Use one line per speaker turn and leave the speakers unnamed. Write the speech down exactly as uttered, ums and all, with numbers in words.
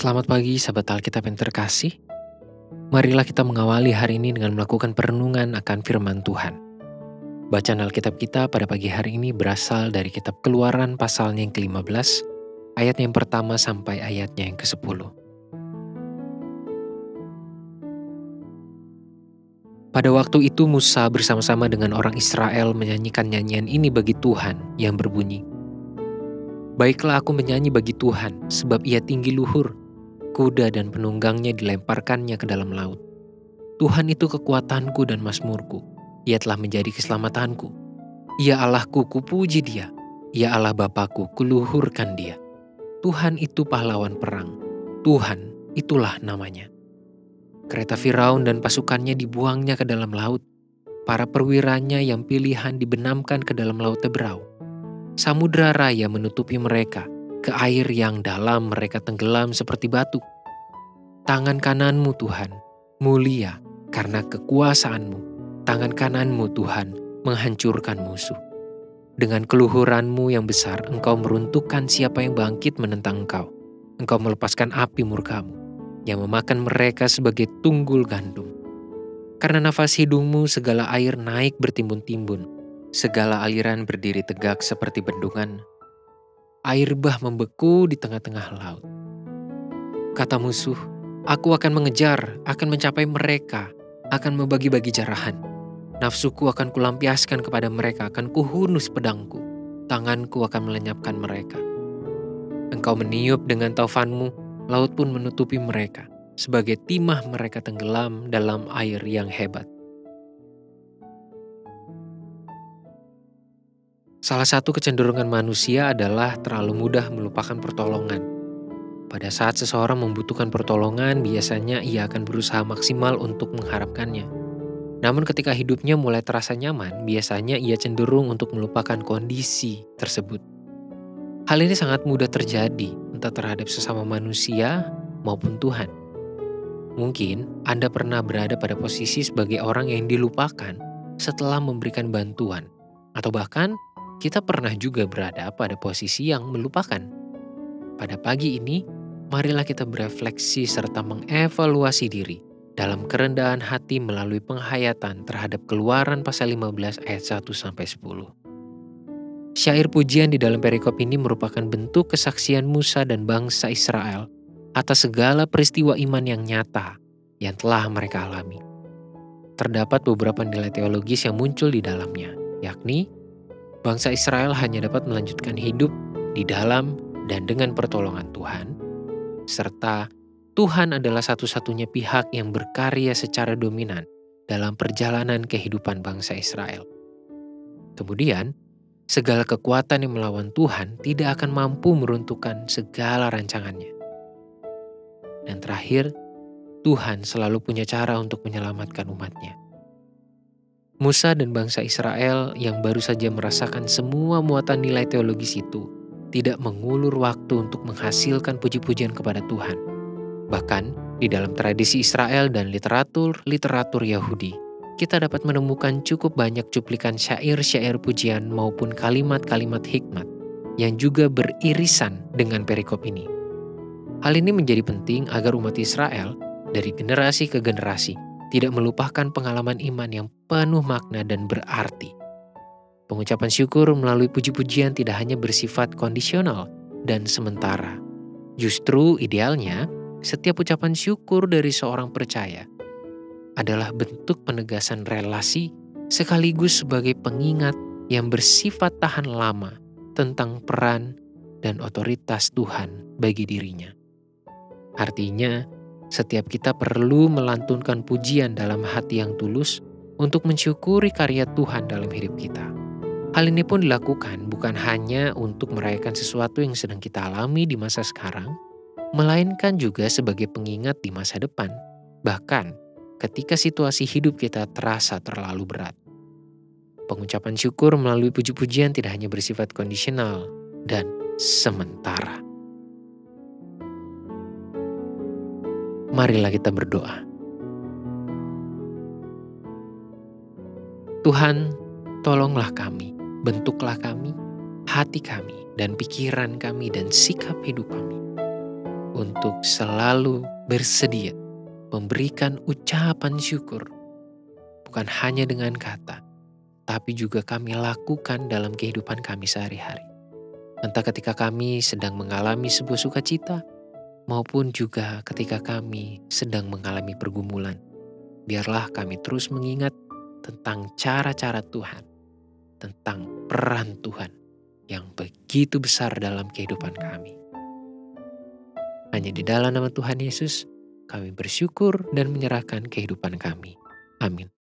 Selamat pagi sahabat Alkitab yang terkasih. Marilah kita mengawali hari ini dengan melakukan perenungan akan firman Tuhan. Bacaan Alkitab kita pada pagi hari ini berasal dari kitab Keluaran pasalnya yang kelima belas, ayat yang pertama sampai ayatnya yang kesepuluh. Pada waktu itu Musa bersama-sama dengan orang Israel menyanyikan nyanyian ini bagi Tuhan yang berbunyi, "Baiklah aku menyanyi bagi Tuhan, sebab ia tinggi luhur. Kuda dan penunggangnya dilemparkannya ke dalam laut. Tuhan itu kekuatanku dan mazmurku. Ia telah menjadi keselamatanku. Ia Allahku, kupuji dia. Ia Allah Bapakku, kuluhurkan dia. Tuhan itu pahlawan perang. Tuhan, itulah namanya." Kereta Firaun dan pasukannya dibuangnya ke dalam laut. Para perwiranya yang pilihan dibenamkan ke dalam laut Teberau. Samudra raya menutupi mereka. Ke air yang dalam mereka tenggelam seperti batu. Tangan kananmu Tuhan, mulia karena kekuasaanmu. Tangan kananmu Tuhan, menghancurkan musuh. Dengan keluhuranmu yang besar, engkau meruntuhkan siapa yang bangkit menentang engkau. Engkau melepaskan api murkamu, yang memakan mereka sebagai tunggul gandum. Karena nafas hidungmu segala air naik bertimbun-timbun. Segala aliran berdiri tegak seperti bendungan. Air bah membeku di tengah-tengah laut. Kata musuh, aku akan mengejar, akan mencapai mereka, akan membagi-bagi jarahan. Nafsuku akan kulampiaskan kepada mereka, akan kuhunus pedangku. Tanganku akan melenyapkan mereka. Engkau meniup dengan taufanmu, laut pun menutupi mereka. Sebagai timah mereka tenggelam dalam air yang hebat. Salah satu kecenderungan manusia adalah terlalu mudah melupakan pertolongan. Pada saat seseorang membutuhkan pertolongan, biasanya ia akan berusaha maksimal untuk mengharapkannya. Namun ketika hidupnya mulai terasa nyaman, biasanya ia cenderung untuk melupakan kondisi tersebut. Hal ini sangat mudah terjadi, entah terhadap sesama manusia maupun Tuhan. Mungkin Anda pernah berada pada posisi sebagai orang yang dilupakan setelah memberikan bantuan, atau bahkan kita pernah juga berada pada posisi yang melupakan. Pada pagi ini, marilah kita berefleksi serta mengevaluasi diri dalam kerendahan hati melalui penghayatan terhadap Keluaran pasal lima belas ayat satu sampai sepuluh. Syair pujian di dalam perikop ini merupakan bentuk kesaksian Musa dan bangsa Israel atas segala peristiwa iman yang nyata yang telah mereka alami. Terdapat beberapa nilai teologis yang muncul di dalamnya, yakni bangsa Israel hanya dapat melanjutkan hidup di dalam dan dengan pertolongan Tuhan, serta Tuhan adalah satu-satunya pihak yang berkarya secara dominan dalam perjalanan kehidupan bangsa Israel. Kemudian, segala kekuatan yang melawan Tuhan tidak akan mampu meruntuhkan segala rancangannya. Dan terakhir, Tuhan selalu punya cara untuk menyelamatkan umatnya. Musa dan bangsa Israel yang baru saja merasakan semua muatan nilai teologis itu tidak mengulur waktu untuk menghasilkan puji-pujian kepada Tuhan. Bahkan di dalam tradisi Israel dan literatur-literatur Yahudi, kita dapat menemukan cukup banyak cuplikan syair-syair pujian maupun kalimat-kalimat hikmat yang juga beririsan dengan perikop ini. Hal ini menjadi penting agar umat Israel dari generasi ke generasi tidak melupakan pengalaman iman yang penuh makna dan berarti. Pengucapan syukur melalui puji-pujian tidak hanya bersifat kondisional dan sementara. Justru idealnya, setiap ucapan syukur dari seorang percaya adalah bentuk penegasan relasi sekaligus sebagai pengingat yang bersifat tahan lama tentang peran dan otoritas Tuhan bagi dirinya. Artinya, setiap kita perlu melantunkan pujian dalam hati yang tulus untuk mensyukuri karya Tuhan dalam hidup kita. Hal ini pun dilakukan bukan hanya untuk merayakan sesuatu yang sedang kita alami di masa sekarang, melainkan juga sebagai pengingat di masa depan, bahkan ketika situasi hidup kita terasa terlalu berat. Pengucapan syukur melalui puji-pujian tidak hanya bersifat kondisional dan sementara. Marilah kita berdoa. Tuhan, tolonglah kami, bentuklah kami, hati kami, dan pikiran kami, dan sikap hidup kami untuk untuk selalu bersedia memberikan ucapan syukur, bukan hanya dengan kata, tapi juga kami lakukan dalam kehidupan kami sehari-hari. Entah ketika kami sedang mengalami sebuah sukacita, maupun juga ketika kami sedang mengalami pergumulan. Biarlah kami terus mengingat tentang cara-cara Tuhan, tentang peran Tuhan yang begitu besar dalam kehidupan kami. Hanya di dalam nama Tuhan Yesus, kami bersyukur dan menyerahkan kehidupan kami. Amin.